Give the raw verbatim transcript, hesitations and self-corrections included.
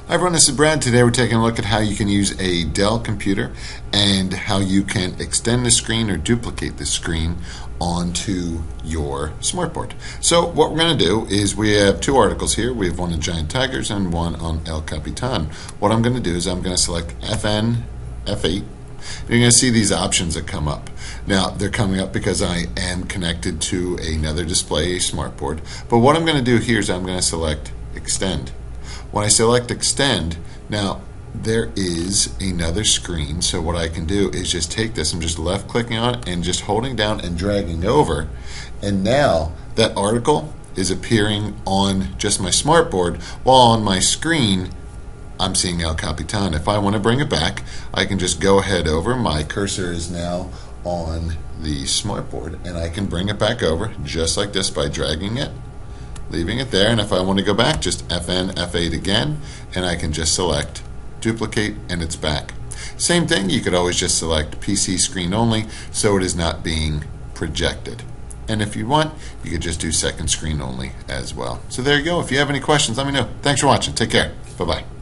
Hi everyone, this is Brad. Today we're taking a look at how you can use a Dell computer and how you can extend the screen or duplicate the screen onto your smartboard. So what we're going to do is we have two articles here. We have one on Giant Tigers and one on El Capitan. What I'm going to do is I'm going to select F N, F eight. You're going to see these options that come up. Now, they're coming up because I am connected to another display, a smartboard. But what I'm going to do here is I'm going to select Extend. When I select Extend, now there is another screen, so what I can do is just take this, I'm just left clicking on it and just holding down and dragging over, and now that article is appearing on just my smartboard, while on my screen I'm seeing El Capitan. If I want to bring it back, I can just go ahead over, my cursor is now on the smartboard, and I can bring it back over just like this by dragging it, leaving it there, and if I want to go back, just F N, F eight again, and I can just select duplicate and it's back. Same thing, you could always just select P C screen only so it is not being projected. And if you want, you could just do second screen only as well. So there you go. If you have any questions, let me know. Thanks for watching. Take care. Bye-bye.